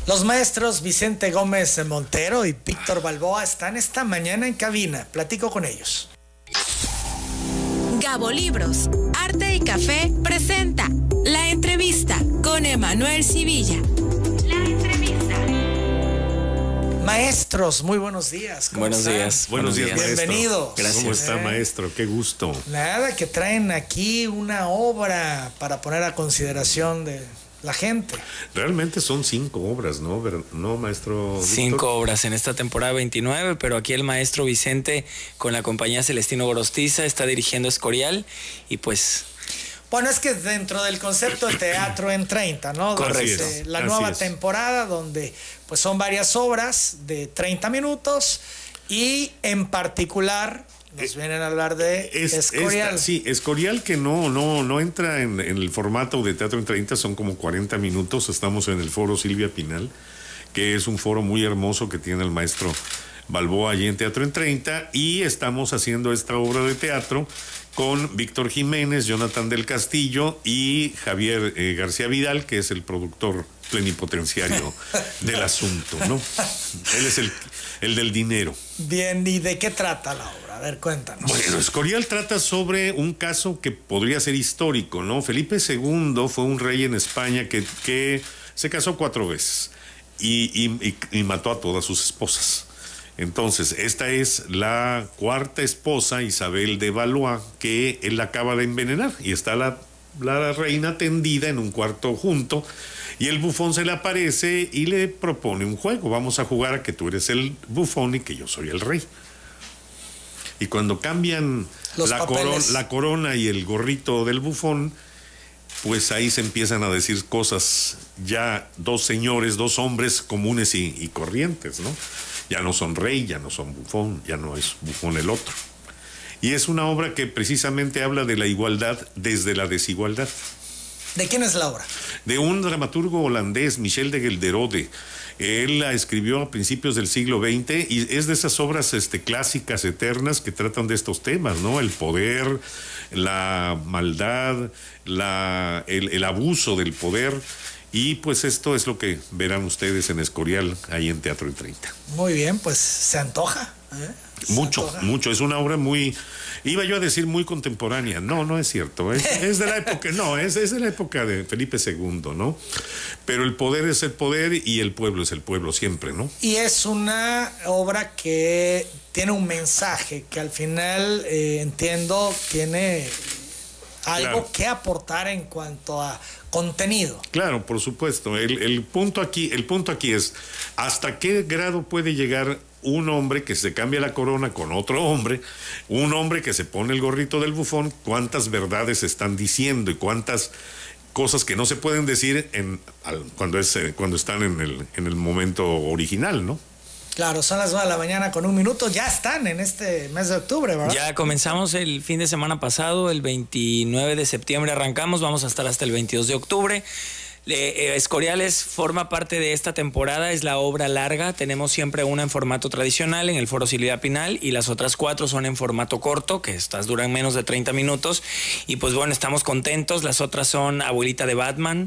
Los maestros Vicente Gómez Montero y Víctor Balboa están esta mañana en cabina. Platico con ellos. Gabo Libros, Arte y Café presenta La Entrevista con Emanuel Civilla. La Entrevista. Maestros, muy buenos días. ¿Cómo buenos están? días. Buenos días, bienvenidos. Gracias. ¿Cómo está, maestro? Qué gusto. Nada, que traen aquí una obra para poner a consideración de la gente. Realmente son 5 obras, ¿no? ¿No, maestro Víctor? 5 obras en esta temporada 29, pero aquí el maestro Vicente con la compañía Celestino Gorostiza está dirigiendo Escorial y pues... Bueno, es que dentro del concepto de teatro en 30, ¿no? Correcto. La nueva temporada donde pues son varias obras de 30 minutos y en particular nos vienen a hablar de Escorial. Escorial, que no entra en el formato de teatro en 30, son como 40 minutos. Estamos en el foro Silvia Pinal, que es un foro muy hermoso que tiene el maestro Balboa allí en Teatro en 30, y estamos haciendo esta obra de teatro con Víctor Jiménez, Jonathan del Castillo y Javier García Vidal, que es el productor plenipotenciario del asunto, ¿no? Él es el del dinero. Bien, ¿y de qué trata la obra? A ver, cuéntanos. Bueno, Escorial trata sobre un caso que podría ser histórico, ¿no? Felipe II fue un rey en España que se casó 4 veces y mató a todas sus esposas. Entonces, esta es la 4ª esposa, Isabel de Valois, que él acaba de envenenar, y está la reina tendida en un cuarto junto, y el bufón se le aparece y le propone un juego. Vamos a jugar a que tú eres el bufón y que yo soy el rey. Y cuando cambian la corona y el gorrito del bufón, pues ahí se empiezan a decir cosas, ya 2 señores, 2 hombres comunes y corrientes, ¿no? Ya no son rey, ya no son bufón, ya no es bufón el otro. Y es una obra que precisamente habla de la igualdad desde la desigualdad. ¿De quién es la obra? De un dramaturgo holandés, Michel de Gelderode. Él la escribió a principios del siglo XX y es de esas obras clásicas, eternas, que tratan de estos temas, ¿no? El poder, la maldad, el abuso del poder. Y pues esto es lo que verán ustedes en Escorial, ahí en Teatro en 30. Muy bien, pues se antoja. Mucho. Es una obra muy, iba yo a decir muy contemporánea. No es cierto. Es de la época, es de la época de Felipe II, ¿no? Pero el poder es el poder y el pueblo es el pueblo siempre, ¿no? Y es una obra que tiene un mensaje que al final, entiendo, tiene algo que aportar en cuanto a contenido. Claro, por supuesto. El punto aquí es hasta qué grado puede llegar un hombre que se cambia la corona con otro hombre, un hombre que se pone el gorrito del bufón, cuántas verdades están diciendo y cuántas cosas que no se pueden decir cuando están en el momento original, ¿no? Claro, son las 9 de la mañana con 1 minuto. Ya están en este mes de octubre, ¿verdad? Ya comenzamos el fin de semana pasado, el 29 de septiembre arrancamos, vamos a estar hasta el 22 de octubre. Escoriales forma parte de esta temporada, es la obra larga. Tenemos siempre una en formato tradicional en el Foro Silvia Pinal y las otras 4 son en formato corto, que estas duran menos de 30 minutos. Y pues bueno, estamos contentos. Las otras son Abuelita de Batman,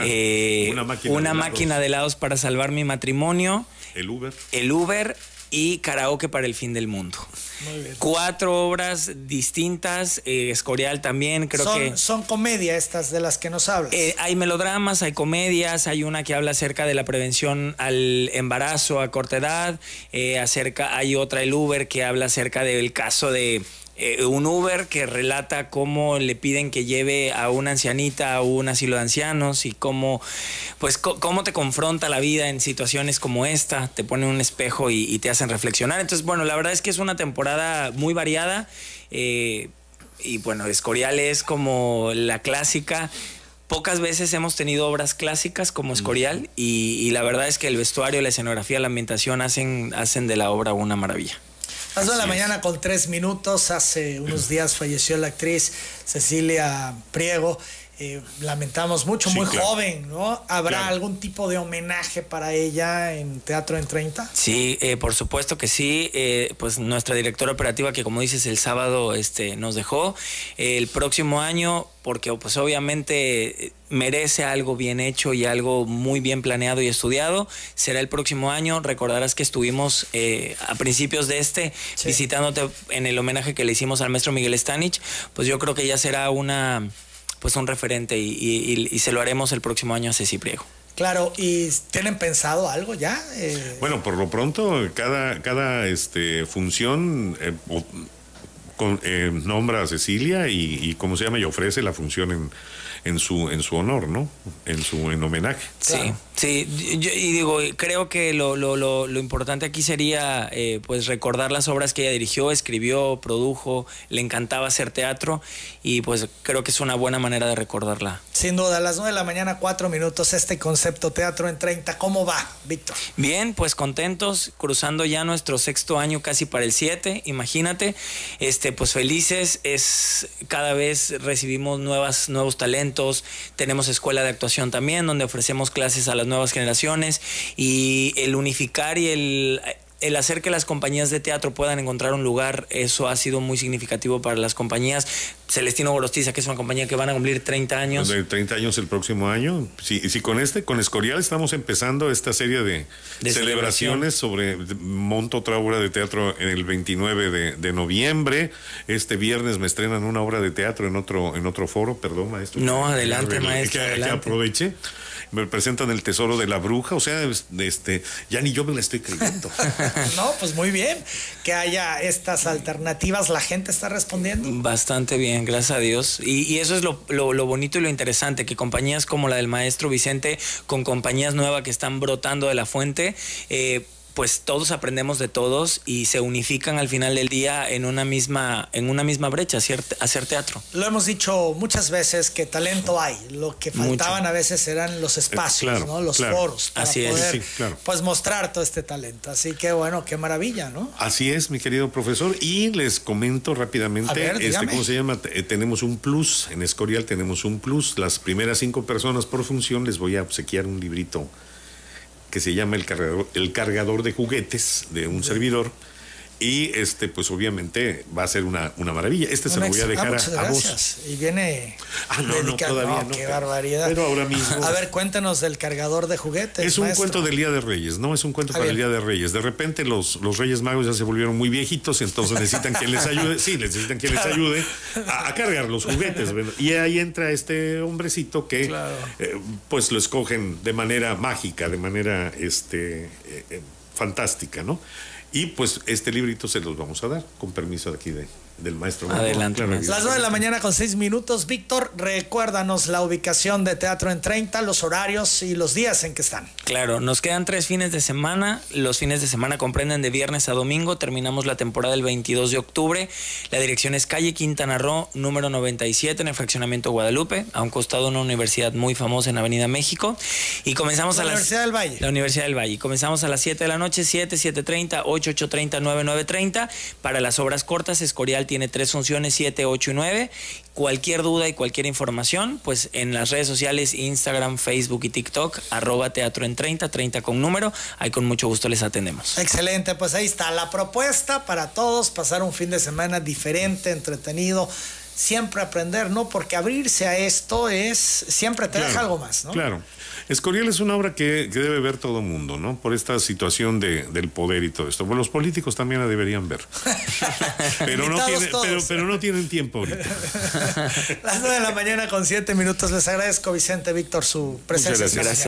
una máquina de helados para salvar mi matrimonio, el Uber y Karaoke para el fin del mundo. Muy bien. 4 obras distintas. Escorial también, son comedia estas de las que nos hablas. Hay melodramas, hay comedias, hay una que habla acerca de la prevención al embarazo a corta edad, hay otra, el Uber, que habla acerca del caso de un Uber que relata cómo le piden que lleve a una ancianita a un asilo de ancianos y cómo te confronta la vida en situaciones como esta, te pone un espejo y te hacen reflexionar. Entonces, bueno, la verdad es que es una temporada muy variada y bueno, Escorial es como la clásica. Pocas veces hemos tenido obras clásicas como Escorial y la verdad es que el vestuario, la escenografía, la ambientación hacen de la obra una maravilla. Las 2 de la mañana con 3 minutos. Hace unos días falleció la actriz Cecilia Priego. lamentamos mucho, Sí, muy claro. joven, ¿no? ¿Habrá Claro. algún tipo de homenaje para ella en Teatro en 30? Sí, por supuesto que sí. Pues nuestra directora operativa, que como dices, el sábado nos dejó. El próximo año, porque pues obviamente merece algo bien hecho y algo muy bien planeado y estudiado, será el próximo año. Recordarás que estuvimos a principios de Sí. visitándote en el homenaje que le hicimos al maestro Miguel Stanich. Pues yo creo que ya será un referente y se lo haremos el próximo año a Ceci Priego. Claro, ¿y tienen pensado algo ya? Bueno, por lo pronto, cada función nombra a Cecilia y ¿cómo se llama? Y ofrece la función en su honor, ¿no? En homenaje. Claro. Sí, y digo, creo que lo importante aquí sería pues recordar las obras que ella dirigió, escribió, produjo, le encantaba hacer teatro y pues creo que es una buena manera de recordarla. Sin duda, a las 9 de la mañana, 4 minutos, este concepto Teatro en 30. ¿Cómo va, Víctor? Bien, pues contentos, cruzando ya nuestro 6º año casi para el 7, imagínate, pues felices, cada vez recibimos nuevos talentos, tenemos escuela de actuación también, donde ofrecemos clases a las nuevas generaciones y el unificar y el hacer que las compañías de teatro puedan encontrar un lugar, eso ha sido muy significativo para las compañías. Celestino Gorostiza, que es una compañía que van a cumplir 30 años. De 30 años el próximo año. Sí, con Escorial estamos empezando esta serie de celebraciones sobre monto otra obra de teatro en el 29 de noviembre. Este viernes me estrenan una obra de teatro en otro foro, perdón, maestro. No, adelante, maestro, Que adelante. aproveche. Me presentan El Tesoro de la Bruja, o sea, ya ni yo me la estoy creyendo. No, pues muy bien. Que haya estas alternativas, la gente está respondiendo. Bastante bien, gracias a Dios. Y eso es lo bonito y lo interesante, que compañías como la del maestro Vicente, con compañías nuevas que están brotando de la fuente, pues todos aprendemos de todos y se unifican al final del día en una misma brecha, hacer teatro. Lo hemos dicho muchas veces que talento hay. Lo que faltaban Mucho. a veces eran los espacios, claro, ¿no? Los claro. foros para Así es. poder Sí, claro. pues mostrar todo este talento. Así que bueno, qué maravilla, ¿no? Así es, mi querido profesor. Y les comento rápidamente, A ver, dígame. ¿cómo se llama? Tenemos un plus, en Escorial tenemos un plus. Las primeras 5 personas por función les voy a obsequiar un librito que se llama El cargador de juguetes de un servidor. Y pues obviamente va a ser una maravilla. Se lo voy a dejar muchas a vos. gracias. Y viene No, dedicado. todavía no. Qué barbaridad. Pero ahora mismo. A ver, cuéntanos del cargador de juguetes. Es un maestro. cuento del Día de Reyes, ¿no? Es un cuento para bien. el Día de Reyes. De repente los Reyes Magos ya se volvieron muy viejitos, entonces necesitan quien les ayude. Sí, necesitan quien les ayude a cargar los juguetes. ¿verdad? Y ahí entra este hombrecito que Claro. pues lo escogen de manera mágica, de manera fantástica, ¿no? Y pues este librito se los vamos a dar, con permiso de aquí del maestro. Adelante, Claro, maestro. Las 9 de la mañana con 6 minutos. Víctor, recuérdanos la ubicación de Teatro en 30, los horarios y los días en que están. Claro, nos quedan 3 fines de semana. Los fines de semana comprenden de viernes a domingo. Terminamos la temporada el 22 de octubre. La dirección es calle Quintana Roo, número 97, en el fraccionamiento Guadalupe, a un costado de una universidad muy famosa en Avenida México. Y comenzamos La a las... Universidad del Valle. La Universidad del Valle. Comenzamos a las 7 de la noche, 7, 7:30, 8, 8:30, 9, 9:30. Para las obras cortas, Escorial tiene 3 funciones, 7, 8 y 9. Cualquier duda y cualquier información, pues en las redes sociales, Instagram, Facebook y TikTok, @Teatro en 30, 30 con número. Ahí con mucho gusto les atendemos. Excelente, pues ahí está la propuesta para todos, pasar un fin de semana diferente, entretenido, siempre aprender, ¿no? Porque abrirse a esto siempre te deja algo más, ¿no? Claro. Escorial es una obra que debe ver todo el mundo, ¿no? Por esta situación del poder y todo esto. Bueno, los políticos también la deberían ver. pero no tienen tiempo ahorita. Las 9 de la mañana con 7 minutos. Les agradezco, Vicente, Víctor, su presencia. Muchas gracias.